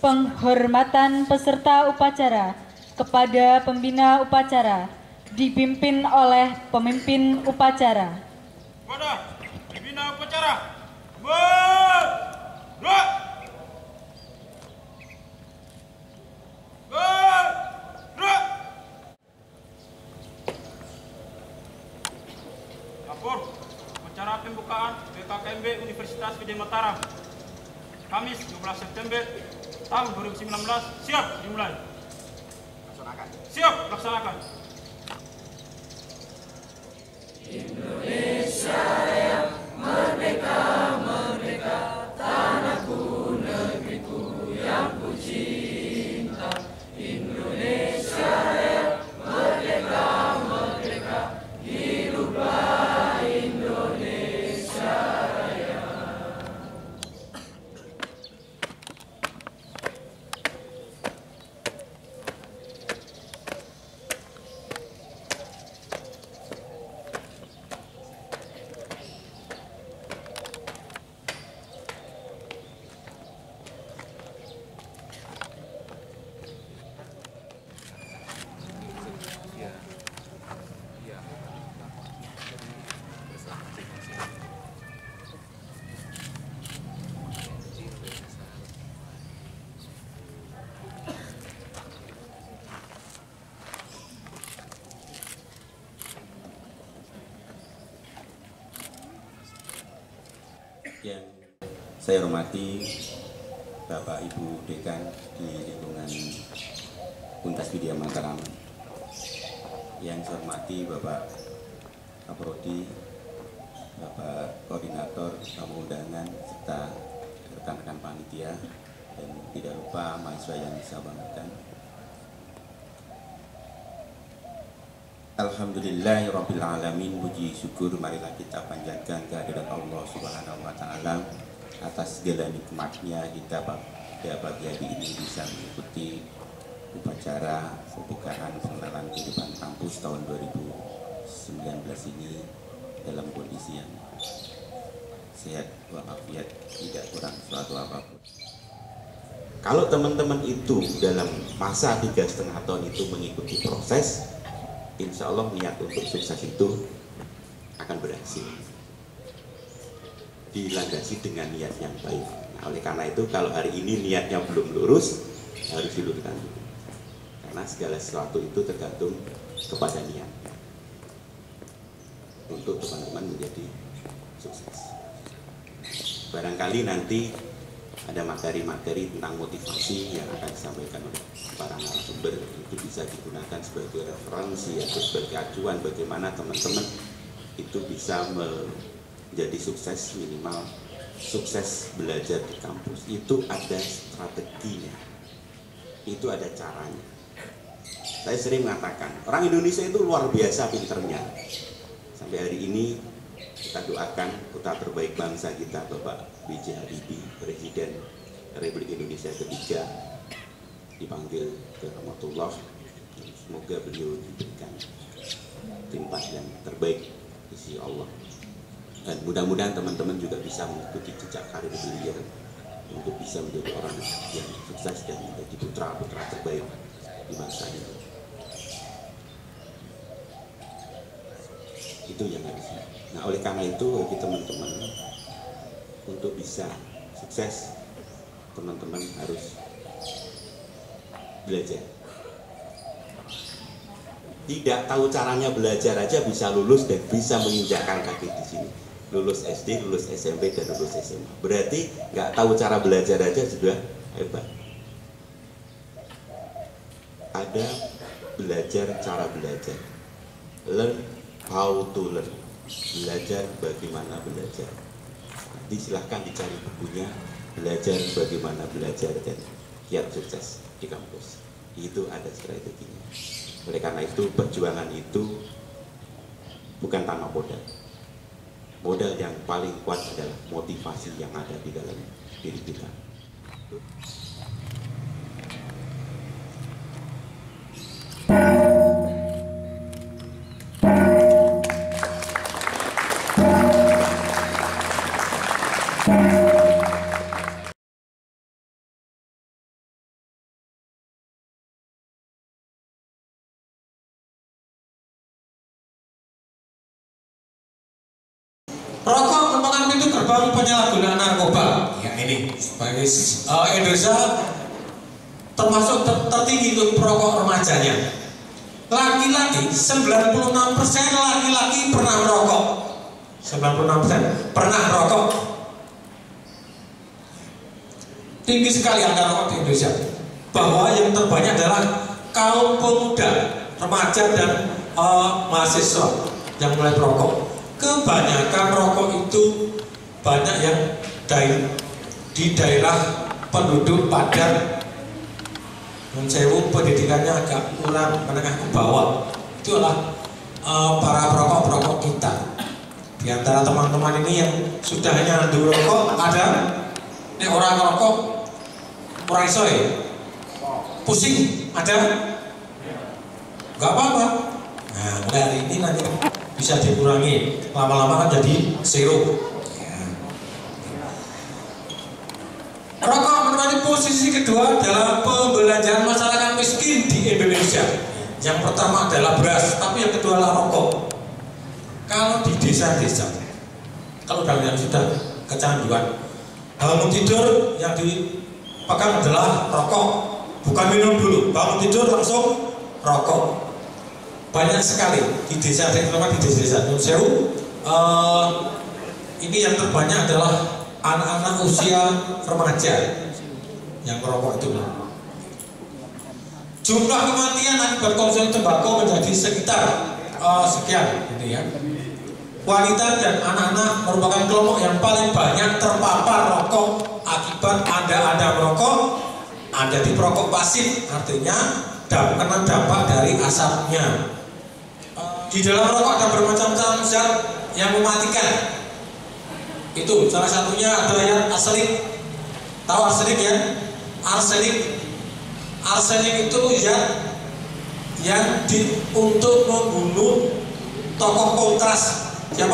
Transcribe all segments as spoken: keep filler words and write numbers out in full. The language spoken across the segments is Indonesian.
Penghormatan peserta upacara kepada pembina upacara dipimpin oleh pemimpin upacara. Kepada pembina upacara, bergerak. Bergerak. Lapor upacara pembukaan B K K M B Universitas Widya Mataram, Kamis dua belas September tahun dua ribu sembilan belas, siap dimulai. Laksanakan. Siap laksanakan. Indonesia yang merdeka, merdeka, tanahku, negeriku yang ku cinta. Indonesia yang merdeka, merdeka, hiduplah Indonesia Raya. Yang saya hormati Bapak Ibu Dekan di lingkungan Untas Widya Mataram, yang saya hormati Bapak Kaprodi, Bapak Koordinator Tamu Undangan, serta rekan-rekan panitia, dan tidak lupa mahasiswa yang saya banggakan. Alhamdulillahirabbil alamin, puji syukur marilah kita panjatkan kehadirat Allah Subhanahu wa taala atas segala nikmatnya kita pada pagi hari ini bisa mengikuti upacara pembukaan pengenalan kehidupan kampus tahun dua ribu sembilan belas ini dalam kondisi yang sehat walafiat, tidak kurang suatu apapun. Kalau teman-teman itu dalam masa tiga setengah tahun itu mengikuti proses, insya Allah niat untuk sukses itu akan berhasil, dilandasi dengan niat yang baik. Nah, oleh karena itu kalau hari ini niatnya belum lurus, harus diluruskan dulu, karena segala sesuatu itu tergantung kepada niat untuk teman-teman menjadi sukses. Barangkali nanti ada materi-materi tentang motivasi yang akan disampaikan oleh para narasumber, itu bisa digunakan sebagai referensi atau sebagai acuan bagaimana teman-teman itu bisa menjadi sukses, minimal sukses belajar di kampus. Itu ada strateginya, itu ada caranya. Saya sering mengatakan orang Indonesia itu luar biasa pinternya. Sampai hari ini kita doakan putra terbaik bangsa kita, Bapak B J Habibie, Presiden Republik Indonesia ketiga, dipanggil ke rahmatullah. Semoga beliau diberikan tempat yang terbaik di sisi Allah, dan mudah-mudahan teman-teman juga bisa mengikuti jejak karir beliau untuk bisa menjadi orang yang sukses dan menjadi putra-putra terbaik di bangsa ini. Itu yang harus. Nah, oleh karena itu bagi teman-teman untuk bisa sukses, teman-teman harus belajar. Tidak tahu caranya belajar aja bisa lulus dan bisa menginjakkan kaki di sini. Lulus S D, lulus S M P, dan lulus S M A. Berarti nggak tahu cara belajar aja sudah hebat. Ada belajar cara belajar. Learn how to learn. Belajar bagaimana belajar. Nanti silahkan dicari bukunya, belajar bagaimana belajar dan kiat sukses di kampus. Itu ada strateginya. Oleh karena itu perjuangan itu bukan tanpa modal. Modal yang paling kuat adalah motivasi yang ada di dalam diri kita. Rokok merupakan pintu gerbang penyalahgunaan narkoba. Ya ini sebagai uh, Indonesia termasuk ter tertinggi untuk perokok remajanya. Laki-laki sembilan puluh enam persen laki-laki pernah merokok. sembilan puluh enam persen pernah merokok. Tinggi sekali angka rokok di Indonesia. Bahwa yang terbanyak adalah kaum pemuda, remaja dan uh, mahasiswa yang mulai merokok. Kebanyakan rokok itu banyak yang dari di daerah penduduk padat, mensewu pendidikannya agak kurang menengah ke bawah. Itulah uh, para perokok-perokok kita. Di antara teman-teman ini yang sudah nyandu rokok ada, ini orang rokok orang iso ya, pusing ada, nggak apa-apa. Nah mulai hari ini nanti bisa dikurangi, lama-lama kan jadi sirup. Ya. Rokok menempati posisi kedua dalam pembelanjaan masyarakat miskin di Indonesia. Yang pertama adalah beras, tapi yang kedua adalah rokok. Kalau di desa-desa, kalau kalian sudah kecanduan, bangun tidur yang dipegang adalah rokok, bukan minum dulu, bangun tidur langsung rokok. Banyak sekali di desa, terutama di desa-desa Nusewu. Uh, ini yang terbanyak adalah anak-anak usia remaja yang merokok itu. Jumlah kematian akibat konsumsi tembakau menjadi sekitar uh, sekian, gitu ya. Wanita dan anak-anak merupakan kelompok yang paling banyak terpapar rokok akibat Anda-Anda merokok. Anda di perokok pasif, artinya kena dampak dari asapnya. Di dalam rokok ada bermacam-macam zat yang mematikan. Itu salah satunya adalah yang arsenik. Tahu arsenik ya? Arsenik. Arsenik itu zat yang di, untuk membunuh tokoh kontras. Siapa?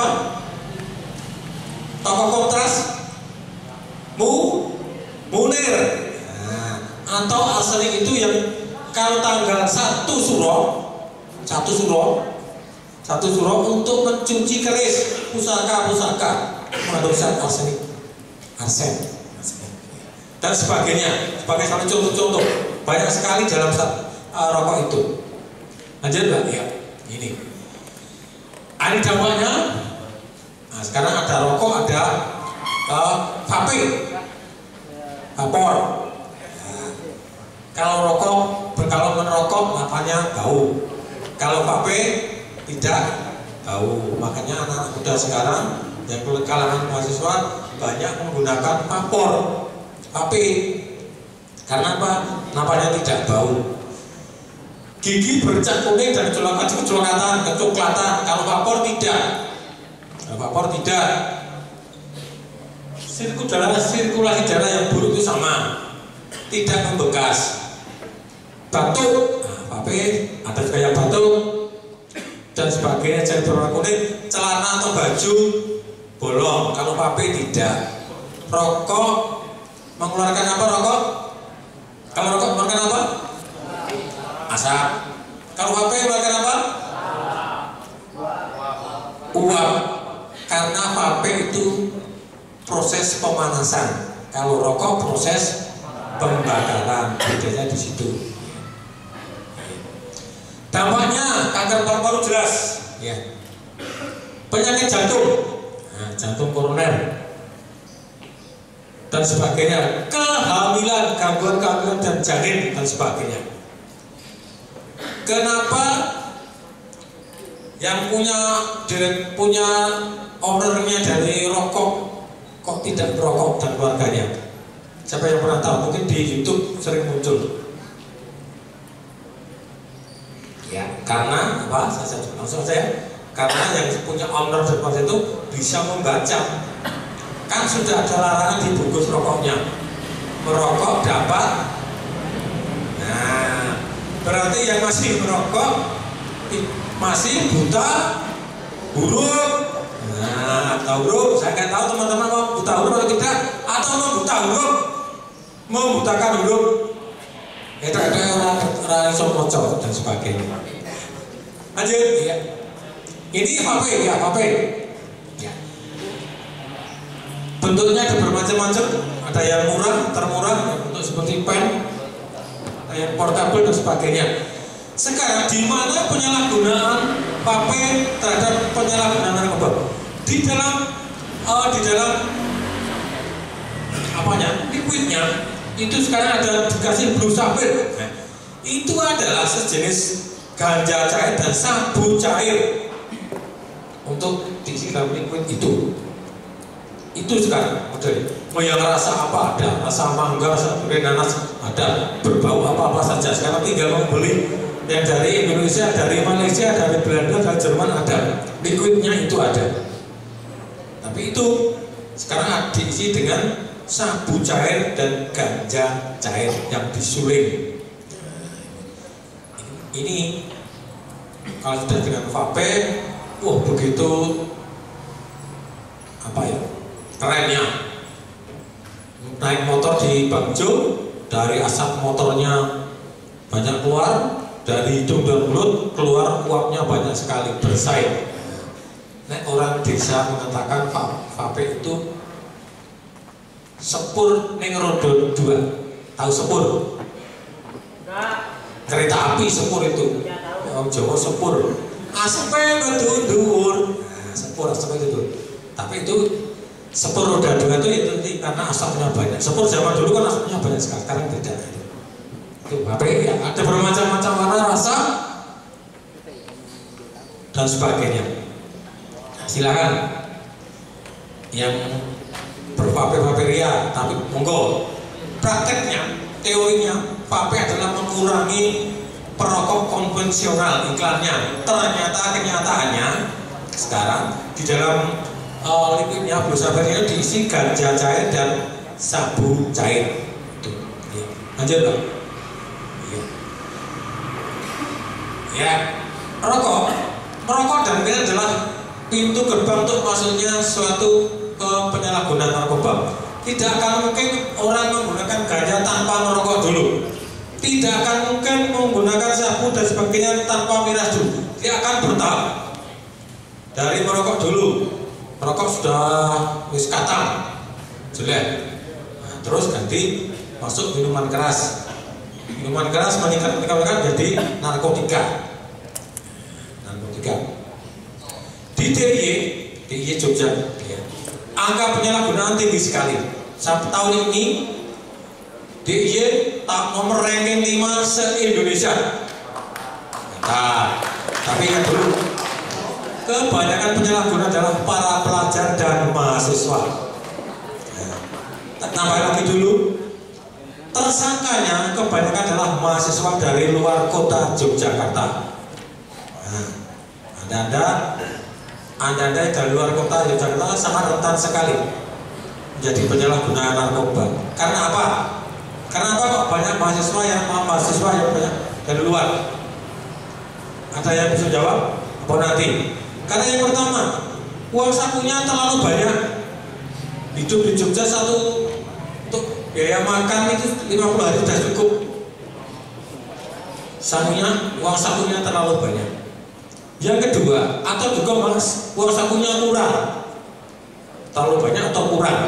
Tokoh kontras Mu Munir. Nah, atau arsenik itu yang kalau tanggal satu Suro, satu Suro Satu Suro untuk mencuci keris pusaka-pusaka mengandung zat arsenik, arsen, dan sebagainya. Sebagai satu contoh-contoh, banyak sekali dalam zat uh, rokok itu. Lanjut Mbak, ya, ini. Ada dampaknya. Nah, sekarang ada rokok, ada uh, vape, vapor. Nah, kalau rokok, kalau merokok makanya bau. Kalau vape tidak tahu, makanya anak muda sekarang yang kalangan mahasiswa banyak menggunakan vapor, vape. Karena apa? Nampaknya tidak bau. Gigi bercat kuning dan kecoklatan, kecoklatan. Kalau vapor tidak, kalau vapor tidak. Sirkulasi darah, sirkulasi darah yang buruk itu sama, tidak membekas. Batuk, nah, vape ada kayak batuk dan sebagainya, jadi berwarna kuning, celana atau baju bolong. Kalau vape tidak. Rokok mengeluarkan apa rokok? Kalau rokok mengeluarkan apa? Asap. Kalau vape mengeluarkan apa? Uap. Karena vape itu proses pemanasan. Kalau rokok proses pembakaran. Bedanya di situ. Dampaknya kanker paru-paru jelas, ya. Penyakit jantung, nah, jantung koroner, dan sebagainya. Kehamilan, gangguan-gangguan dan janin dan sebagainya. Kenapa yang punya punya ownernya dari rokok kok tidak merokok dan keluarganya? Siapa yang pernah tahu? Mungkin di YouTube sering muncul. Ya, karena apa? Saya langsung saya karena yang punya owner seperti itu bisa membaca. Kan sudah ada larangan di bungkus rokoknya. Merokok dapat. Nah, berarti yang masih merokok masih buta huruf. Nah, tahu huruf. Saya nggak tahu teman-teman mau buta huruf atau tidak, atau mau buta huruf, membutakan huruf. Itu ada orang orang somoco dan sebagainya. Lanjut, ya. Ini vape, ya vape. Ya. bentuknya ada bermacam-macam, ada yang murah, termurah, yang bentuk seperti pen, ada yang portable dan sebagainya. Sekarang di mana penyalahgunaan vape terhadap penyalahgunaan narkoba? Di dalam uh, di dalam apanya? Liquidnya itu sekarang ada dikasih blue sapphire. Nah, itu adalah sejenis ganja cair dan sabu cair untuk diisi dalam liquid itu. Itu sekarang modelnya. Mau yang rasa apa ada, rasa mangga, rasa durian, nanas ada, berbau apa-apa saja. Sekarang tinggal membeli yang dari Indonesia, dari Malaysia, dari Belanda, dari Jerman ada. Liquidnya itu ada. Tapi itu sekarang diisi dengan sabu cair dan ganja cair yang disuling. Ini kalau sudah dengan vape, wah begitu apa ya? Kerennya. Naik motor di Bagjo, dari asap motornya banyak keluar, dari hidung dan mulut keluar uapnya banyak sekali, bersaing. Nek orang desa mengatakan vape itu sepur ning roda dua. Tahu sepur? Kereta api sepur itu. Orang Jawa sepur. Asapnya ngedur-dur. Nah, sepur asapnya itu. Tapi itu sepur roda dua itu itu karena asapnya banyak. Sepur zaman dulu kan asapnya banyak sekali, sekarang tidak. Itu vape ya, ada bermacam-macam warna, rasa dan sebagainya. Nah, silakan yang bervape-vape ria, tapi monggo. Prakteknya, teorinya, vape adalah mengurangi perokok konvensional iklannya. Ternyata kenyataannya sekarang di dalam uh, liquidnya blue sapphire diisi ganja cair dan sabu cair. Tuh, ya. Lanjut Pak. Ya. Ya, rokok, merokok dan ini adalah pintu gerbang untuk masuknya suatu uh, penyalahgunaan narkoba. Tidak akan mungkin orang menggunakan ganja tanpa merokok dulu. Tidak akan mungkin menggunakan sabu dan sebagainya tanpa miras dulu. Dia akan bertahap. Dari merokok dulu, merokok sudah wis katam, jelek. Nah, terus ganti masuk minuman keras. Minuman keras meningkat-meningkat jadi narkotika. Narkotika. Di D I Y, D I Y Jogja, ya, angka penyalahgunaan tinggi sekali. Sampai tahun ini D I Y nomor ranking lima se-Indonesia. Nah, tapi ingat dulu, kebanyakan penyalahguna adalah para pelajar dan mahasiswa. Nah, tambah lagi dulu, tersangkanya kebanyakan adalah mahasiswa dari luar kota Yogyakarta. Nah, anda-anda, anda-anda dari luar kota Yogyakarta sangat rentan sekali menjadi penyalahguna narkoba. Karena apa? Karena apa kok banyak mahasiswa yang mahasiswa yang banyak dari luar? Ada yang bisa jawab? Apa nanti? Karena yang pertama, uang sakunya terlalu banyak. Hidup di Jogja satu untuk biaya makan itu lima puluh hari sudah cukup. Sakunya, uang sakunya terlalu banyak. Yang kedua, atau juga mas, uang sakunya kurang. Terlalu banyak atau kurang.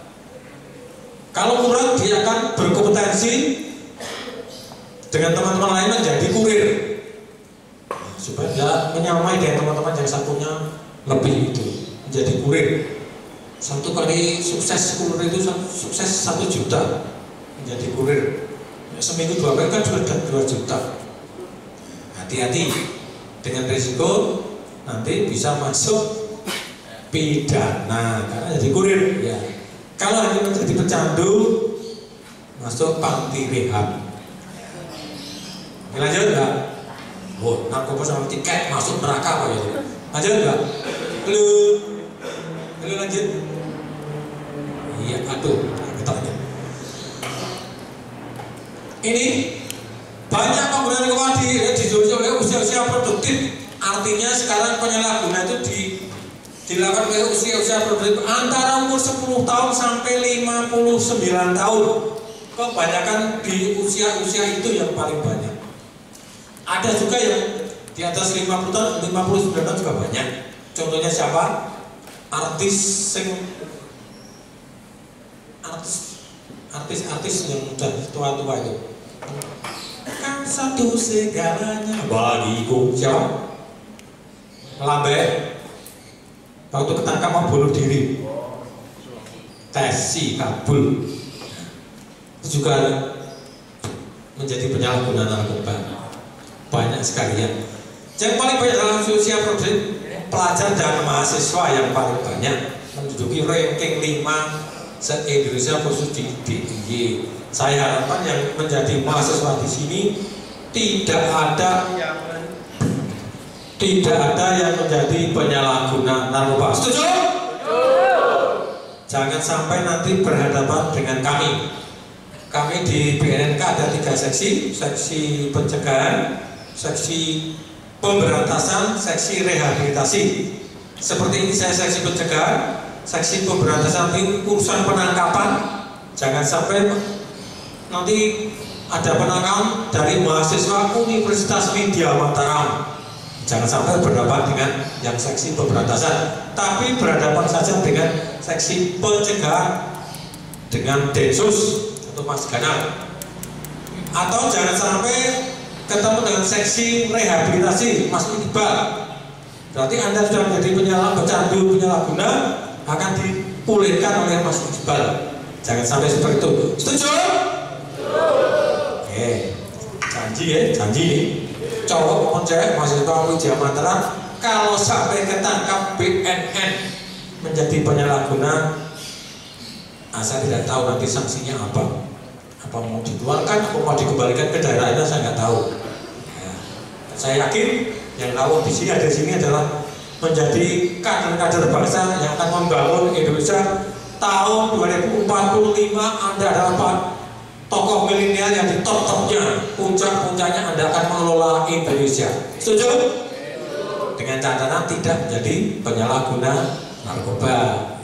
Kalau kurang, dia akan berkompetensi dengan teman-teman lain menjadi kurir, supaya dia menyamai dengan teman-teman yang sakunya lebih itu, menjadi kurir. Satu kali sukses kurir itu sukses satu juta menjadi kurir. Ya, seminggu dua kali kan sudah dua juta. Hati-hati dengan risiko nanti bisa masuk pidana karena jadi kurir. Ya. Kalau hanya menjadi pecandu, masuk panti rehab. Lanjut enggak? Oh, narkoba sama tiket masuk neraka apa ya? Lanjut enggak? Halo, halo lanjut. Iya, aduh, kita lanjut. Ini banyak pengguna narkoba di di oleh usia-usia produktif. Artinya sekarang penyalahguna itu di dilakukan oleh usia-usia produktif antara umur sepuluh tahun sampai lima puluh sembilan tahun. Kebanyakan di usia-usia itu yang paling banyak. Ada juga yang di atas lima puluh tahun, lima puluh sembilan tahun juga banyak. Contohnya siapa? Artis sing artis-artis yang sudah tua-tua itu. Kan satu segalanya bagiku. Siapa? Lambe. Waktu ketangkap mau bunuh diri. Tesi kabul. Itu juga menjadi penyalahgunaan narkoba. Banyak sekali ya. Yang paling banyak dalam usia produktif pelajar dan mahasiswa yang paling banyak menduduki ranking lima se-Indonesia khusus di D I Y. Saya harapkan yang menjadi mahasiswa di sini tidak ada tidak ada yang menjadi penyalahguna narkoba. Setuju? Jangan sampai nanti berhadapan dengan kami. Kami di B N N K ada tiga seksi, seksi pencegahan, seksi pemberantasan, seksi rehabilitasi. Seperti ini saya seksi pencegahan, seksi pemberantasan, nanti urusan penangkapan. Jangan sampai nanti ada penangkapan dari mahasiswa Universitas Widya Mataram. Jangan sampai berhadapan dengan yang seksi pemberantasan, tapi berhadapan saja dengan seksi pencegahan, dengan Densus atau Mas Ganal. Atau jangan sampai ketemu dengan seksi rehabilitasi Mas Iqbal. Berarti Anda sudah menjadi penyalah pecandu, penyalahguna, akan dipulihkan oleh Mas Iqbal. Jangan sampai seperti itu. Setuju? Oke, janji ya, janji nih. Cowok maupun cewek mahasiswa Widya Mataram kalau sampai ketangkap B N N menjadi penyalahguna, nah, saya tidak tahu nanti sanksinya apa. Apa mau dikeluarkan, apa mau dikembalikan ke daerahnya, saya nggak tahu. Ya, saya yakin yang tahu di sini ada di sini adalah menjadi kader-kader bangsa yang akan membangun Indonesia tahun dua ribu empat puluh lima. Anda adalah Pak tokoh milenial yang di top-topnya, puncak-puncaknya Anda akan mengelola Indonesia. Setuju? Dengan catatan tidak menjadi penyalahguna narkoba.